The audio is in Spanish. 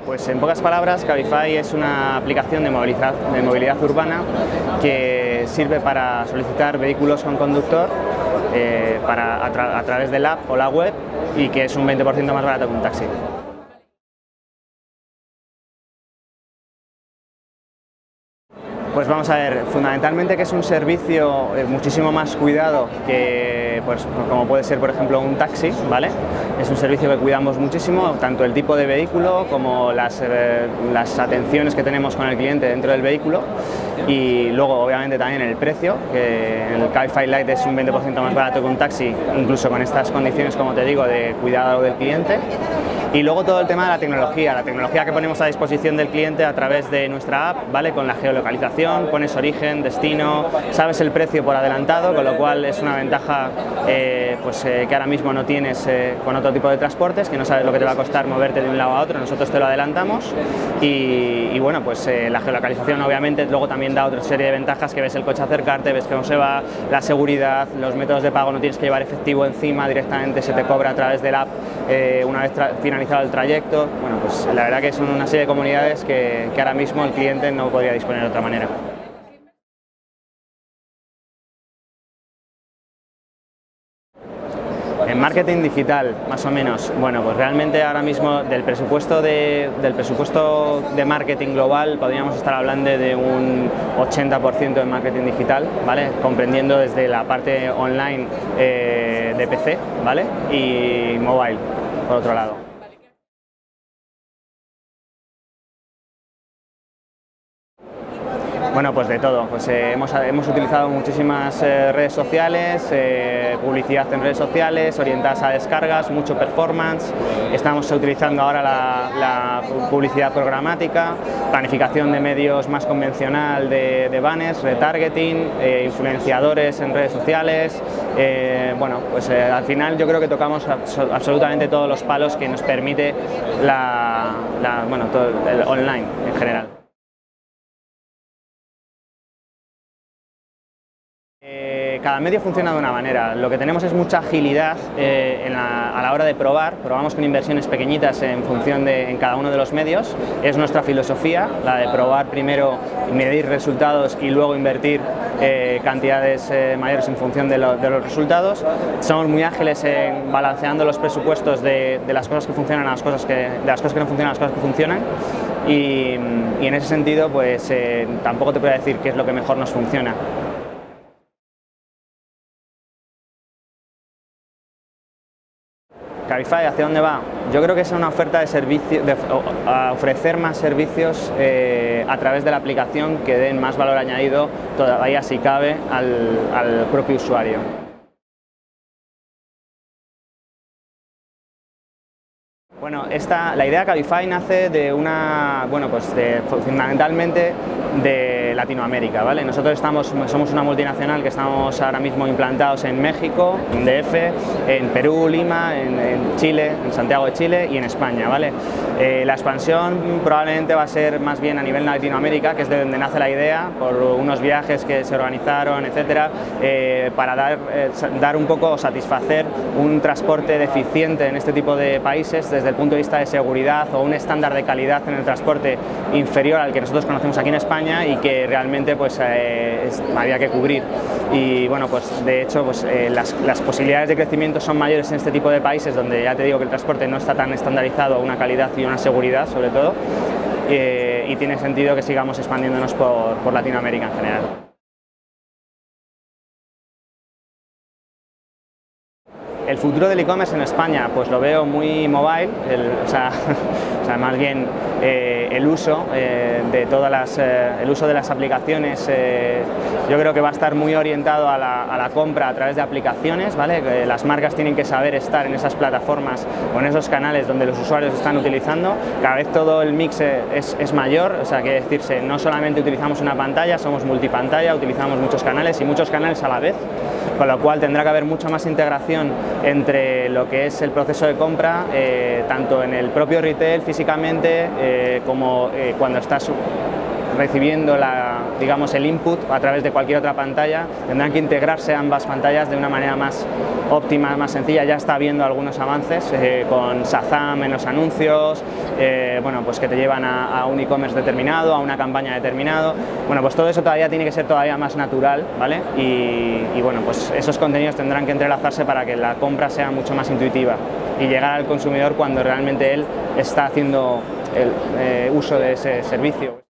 Pues en pocas palabras, Cabify es una aplicación de movilidad urbana que sirve para solicitar vehículos con conductor a través del app o la web, y que es un 20% más barato que un taxi. Pues vamos a ver, fundamentalmente que es un servicio muchísimo más cuidado que, pues, como puede ser por ejemplo un taxi, ¿vale? Es un servicio que cuidamos muchísimo, tanto el tipo de vehículo como las atenciones que tenemos con el cliente dentro del vehículo, y luego obviamente también el precio, que el Cabify Lite es un 20% más barato que un taxi, incluso con estas condiciones, como te digo, de cuidado del cliente. Y luego todo el tema de la tecnología que ponemos a disposición del cliente a través de nuestra app, ¿vale? Con la geolocalización, pones origen, destino, sabes el precio por adelantado, con lo cual es una ventaja que ahora mismo no tienes con otro tipo de transportes, que no sabes lo que te va a costar moverte de un lado a otro, nosotros te lo adelantamos. Y bueno, pues la geolocalización obviamente luego también da otra serie de ventajas, que ves el coche acercarte, ves cómo se va, la seguridad, los métodos de pago, no tienes que llevar efectivo encima, directamente se te cobra a través del app una vez finalizado el trayecto. Bueno, pues la verdad que son una serie de comunidades que ahora mismo el cliente no podría disponer de otra manera. En marketing digital, más o menos, bueno, pues realmente ahora mismo del presupuesto de marketing global podríamos estar hablando de un 80% de marketing digital, ¿vale? Comprendiendo desde la parte online de PC, ¿vale? Y mobile, por otro lado. Bueno, pues de todo. Pues hemos utilizado muchísimas redes sociales, publicidad en redes sociales, orientadas a descargas, mucho performance. Estamos utilizando ahora la publicidad programática, planificación de medios más convencional de banners, retargeting, influenciadores en redes sociales. Bueno, pues al final yo creo que tocamos absolutamente todos los palos que nos permite todo el online en general. Cada medio funciona de una manera. Lo que tenemos es mucha agilidad a la hora de probar. Probamos con inversiones pequeñitas en cada uno de los medios. Es nuestra filosofía, la de probar primero, medir resultados y luego invertir cantidades mayores en función de los resultados. Somos muy ágiles en balanceando los presupuestos de las cosas que funcionan de las cosas que no funcionan a las cosas que funcionan. Y en ese sentido, pues tampoco te puedo decir qué es lo que mejor nos funciona. Cabify, ¿hacia dónde va? Yo creo que es una oferta de servicio, a ofrecer más servicios a través de la aplicación que den más valor añadido, todavía si cabe, al propio usuario. Bueno, la idea de Cabify nace de fundamentalmente de Latinoamérica, ¿vale? Nosotros somos una multinacional que estamos ahora mismo implantados en México, en DF, en Perú, Lima, en Chile, en Santiago de Chile y en España, ¿vale? La expansión probablemente va a ser más bien a nivel Latinoamérica, que es de donde nace la idea, por unos viajes que se organizaron, etcétera, para dar un poco, satisfacer un transporte deficiente en este tipo de países desde el punto de vista de seguridad, o un estándar de calidad en el transporte inferior al que nosotros conocemos aquí en España, y que realmente pues había que cubrir. Y bueno, pues de hecho pues, las posibilidades de crecimiento son mayores en este tipo de países, donde ya te digo que el transporte no está tan estandarizado, una calidad y una seguridad sobre todo, y tiene sentido que sigamos expandiéndonos por Latinoamérica en general. El futuro del e-commerce en España, pues lo veo muy mobile, más bien el uso de las aplicaciones, yo creo que va a estar muy orientado a la compra a través de aplicaciones, ¿vale? Las marcas tienen que saber estar en esas plataformas o en esos canales donde los usuarios están utilizando. Cada vez todo el mix es mayor, o sea, quiere decirse, no solamente utilizamos una pantalla, somos multipantalla, utilizamos muchos canales y muchos canales a la vez, con lo cual tendrá que haber mucha más integración entre lo que es el proceso de compra, tanto en el propio retail físicamente como cuando estás recibiendo digamos, el input a través de cualquier otra pantalla, tendrán que integrarse ambas pantallas de una manera más óptima, más sencilla. Ya está habiendo algunos avances con Shazam en los anuncios, bueno, pues que te llevan a un e-commerce determinado, a una campaña determinado. Bueno, pues todo eso todavía tiene que ser todavía más natural, ¿vale? Y bueno, pues esos contenidos tendrán que entrelazarse para que la compra sea mucho más intuitiva y llegar al consumidor cuando realmente él está haciendo el uso de ese servicio.